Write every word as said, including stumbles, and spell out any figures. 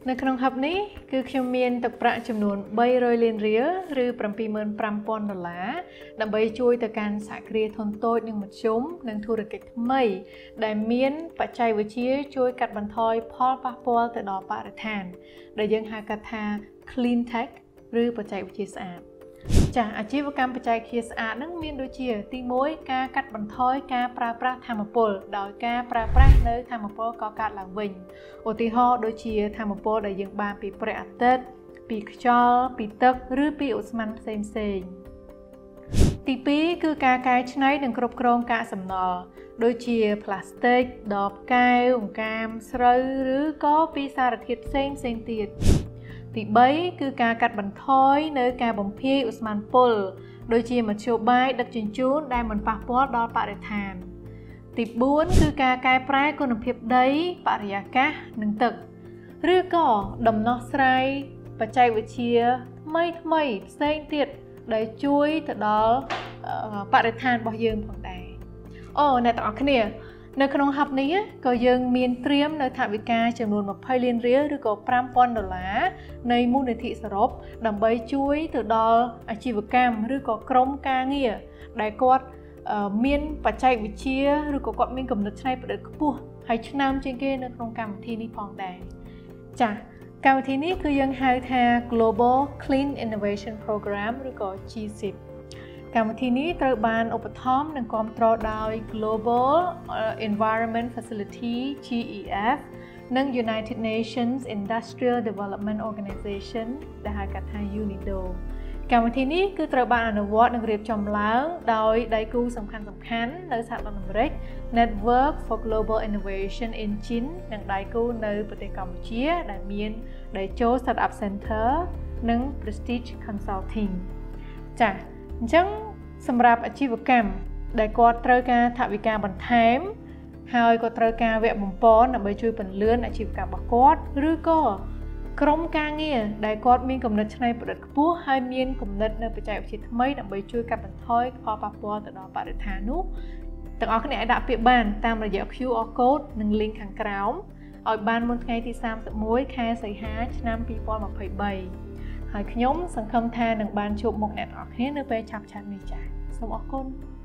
ในขนมฮับนี้คือคิวเมียนตกประจำนวนใบโรยเลียนเรียหรือประมาณเมินปรำปอนดอลลาร์นำไปช่วยต่อการสากรีทนโตหนึ่งมัดชุ่มหนึ่งธุรกิจไม่ได้เมียนปัจจัยวิชีช่วยกัดบรรทอยพอลปะปอลแต่ดอกปะระทานโดยยังหากระทา clean tech หรือปัจจัยวิชีสะอาดจากอาชีวกรรมปัจจัยคีสะอาดนั่งเมียนโดยเชียตีมวยการกัดบรรทอยการปราบปราธรรมปลโดยการปราบปราเนื้อธรรมปลก่อการหลังวิญอุติห่อโดยเชียธรรมปลได้ยังบานปีประอัตเตปีขจรปีตึกหรือปีอุสมันเซนเซนตีปีคือการกายใช้หนึ่งกรบกรองการสำนอโดยเชียพลาสติกดอกไก่องกามสระหรือก็ปีสารทิศเซนเซนตีទីបីគឺការកាត់បន្ថយនៅការបំភាយឧស្ម័នពុលដូចជាមធ្យោបាយដឹកជញ្ជូនដែលមិនប៉ះពាល់ដល់បរិស្ថានទីបួនគឺការកែប្រែគុណភាពដីបរិយាកាសនិងទឹកឬក៏ដំណោះស្រាយបច្ចេកវិទ្យាថ្មីថ្មីផ្សេងទៀតដែលជួយទៅដល់បរិស្ថានរបស់យើងផងដែរអូអ្នកទាំងអស់គ្នានៅក្នុងហັບនេះក៏យើងមានត្រៀមនៅថវិកាចំនួនยี่สิบលានរៀលឬក៏five thousandដុល្លារនៃមូលនិធិសរុបដើម្បីជួយទៅដល់អាជីវកម្មឬក៏ក្រុមការងារដែលគាត់មានបច្ចេកវិទ្យាឬក៏គាត់មានគំនិតច្នៃប្រឌិតខ្ពស់ហើយឆ្នាំជាងគេនៅក្នុងកម្មវិធីនេះផងដែរចា៎កម្មវិធីនេះគឺយើងហៅថា Global Clean Innovation Program ឬក៏ G C I Pកម្មវិធីនេះត្រូវបានឧបត្ថម្ភនិងគាំទ្រដោយ Global Environment Facility G E F និង United Nations Industrial Development Organization ដែលហៅកាត់ថា UNIDO កម្មវិធីនេះគឺត្រូវបានអនុវត្តនិងរៀបចំឡើងដោយដៃគូសំខាន់ៗនៅសហរដ្ឋអាមេរិក Network for Global Innovation Engine និងដៃគូនៅប្រទេសកម្ពុជាដែលមានដៃជោ Startup Center និង Prestige Consulting ចា៎អញ្ចឹងសម្រាប់អាជីវកម្មដែលគាត់ត្រូវការថវិកាបន្ថែមហើយក៏ត្រូវការវគ្គបំពន់ដើម្បីជួយពន្លឿនអាជីវកម្មរបស់គាត់ឬក៏ក្រុមការងារដែលគាត់មានគំនិតច្នៃប្រឌិតខ្ពស់ហើយមានគំនិតនៅបច្ចេកវិទ្យាថ្មីដើម្បីជួយកាត់បន្ថយផលប៉ះពាល់ទៅដល់បរិស្ថាននោះទាំងអស់គ្នាអាចដាក់ពាក្យបានតាមរយៈ Q R code និង link ខាងក្រោមឲ្យបានមុនថ្ងៃទី31ខែសីហាឆ្នាំยี่สิบยี่สิบสามហើយខ្ញុំសង្ឃឹមថានឹងបានជួបមុខអ្នកនរគ្នានៅពេលឆាប់ៗនេះចា៎សូមអរគុណ